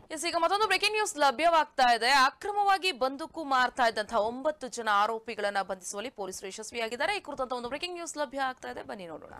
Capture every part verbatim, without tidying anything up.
S ಈಗ ಮತ್ತೊಂದು breaking news ಲಭ್ಯವಾಗ್ತಾ ಇದೆ. ಅಕ್ರಮವಾಗಿ ಬಂದೂಕು ಮಾರ್ತಾ ಇದ್ದಂತಹ ಒಂಬತ್ತು ಜನ ಆರೋಪಿಗಳನ್ನ ಬಂಧಿಸುವಲ್ಲಿ ಪೊಲೀಸರು ಯಶಸ್ವಿಯಾಗಿದ್ದಾರೆ. ಈ ಕುರಿತಂತ ಒಂದು ಬ್ರೇಕಿಂಗ್ ನ್ಯೂಸ್ ಲಭ್ಯ ಆಗ್ತಾ ಇದೆ, ಬನ್ನಿ ನೋಡೋಣ.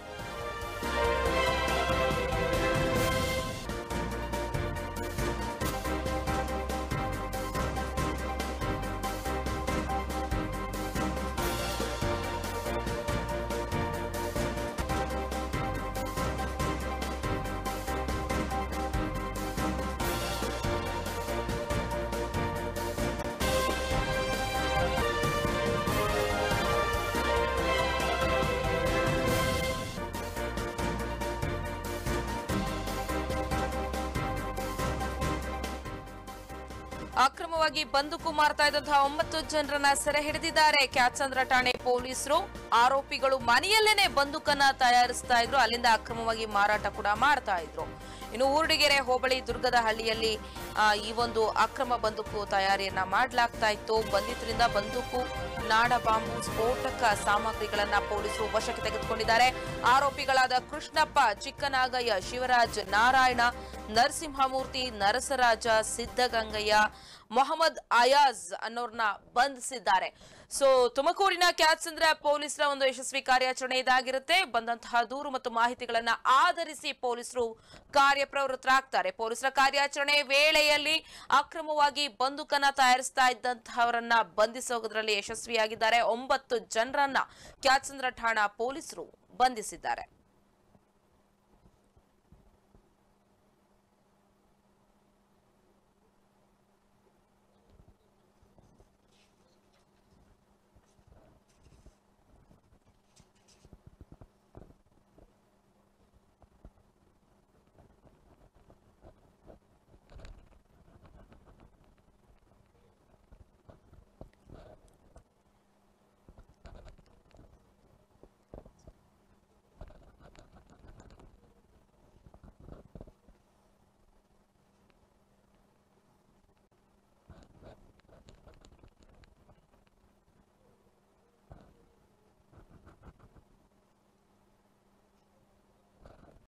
ಅಕ್ರಮವಾಗಿ ಬಂದೂಕು ಮಾರ್ತಾ ಇದ್ದಂತಹ ಒಂಬತ್ತು ಜನರನ್ನ ಸೆರೆ ಹಿಡಿದಿದ್ದಾರೆ ಕ್ಯಾತ್ಸಂದ್ರ ಠಾಣೆ ಪೊಲೀಸರು. ಆರೋಪಿಗಳು ಮನೆಯಲ್ಲೇನೆ ಬಂದೂಕನ್ನ ತಯಾರಿಸ್ತಾ ಇದ್ರು, ಅಲ್ಲಿಂದ ಅಕ್ರಮವಾಗಿ ಮಾರಾಟ ಕೂಡ ಮಾಡ್ತಾ ಇದ್ರು. ಇನ್ನು ಊರ್ಡಿಗೆರೆ ಹೋಬಳಿ ದುರ್ಗದ ಹಳ್ಳಿಯಲ್ಲಿ ಈ ಒಂದು ಅಕ್ರಮ ಬಂದೂಕು ತಯಾರಿಯನ್ನ ಮಾಡಲಾಗ್ತಾ ಇತ್ತು. ಬಂಧಿತರಿಂದ ಬಂದೂಕು, ನಾಡ ಬಾಂಬು, ಸ್ಫೋಟಕ ಸಾಮಗ್ರಿಗಳನ್ನ ಪೊಲೀಸರು ವಶಕ್ಕೆ ತೆಗೆದುಕೊಂಡಿದ್ದಾರೆ. ಆರೋಪಿಗಳಾದ ಕೃಷ್ಣಪ್ಪ, ಚಿಕ್ಕನಾಗಯ್ಯ, ಶಿವರಾಜ್, ನಾರಾಯಣ, ನರಸಿಂಹಮೂರ್ತಿ, ನರಸರಾಜ, ಸಿದ್ದಗಂಗಯ್ಯ, ಮೊಹಮ್ಮದ್ ಅಯಾಜ್ ಅನ್ನೋರ್ನ ಬಂಧಿಸಿದ್ದಾರೆ. ಸೊ ತುಮಕೂರಿನ ಕ್ಯಾತ್ಸಂದ್ರ ಪೊಲೀಸರ ಒಂದು ಯಶಸ್ವಿ ಕಾರ್ಯಾಚರಣೆ ಇದಾಗಿರುತ್ತೆ. ಬಂದಂತಹ ದೂರು ಮತ್ತು ಮಾಹಿತಿಗಳನ್ನ ಆಧರಿಸಿ ಪೊಲೀಸರು ಕಾರ್ಯಪ್ರವೃತ್ತರಾಗ್ತಾರೆ. ಪೊಲೀಸರ ಕಾರ್ಯಾಚರಣೆ ವೇಳೆಯಲ್ಲಿ ಅಕ್ರಮವಾಗಿ ಬಂದೂಕನ್ನ ತಯಾರಿಸ್ತಾ ಇದ್ದಂತಹವರನ್ನ ಬಂಧಿಸೋದ್ರಲ್ಲಿ ಯಶಸ್ವಿಯಾಗಿದ್ದಾರೆ. ಒಂಬತ್ತು ಜನರನ್ನ ಕ್ಯಾತ್ಸಂದ್ರ ಠಾಣಾ ಪೊಲೀಸರು ಬಂಧಿಸಿದ್ದಾರೆ.